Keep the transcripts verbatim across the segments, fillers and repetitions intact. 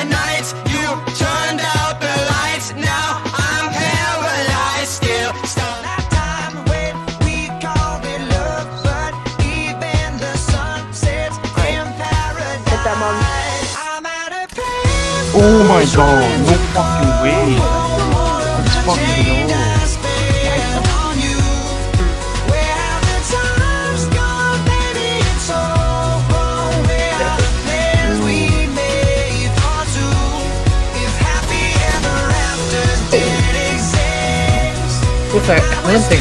nights. You turned out the lights. Now I'm paralyzed. Still stuck. That time when we called it love, but even the sun sets in paradise. I'm at a place. Oh my god, no fucking way. Let's fucking go. What's that? Something.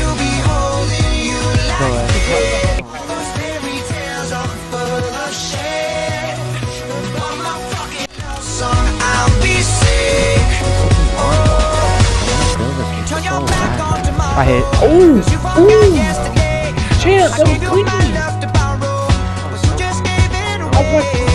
I hit. Oh! Oh! Champ, that was clean! Oh my.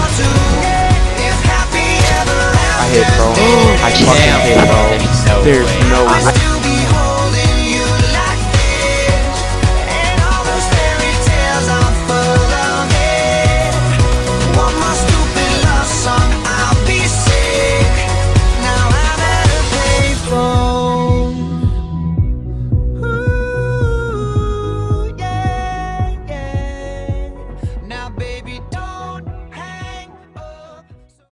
I fucking hit, bro. There's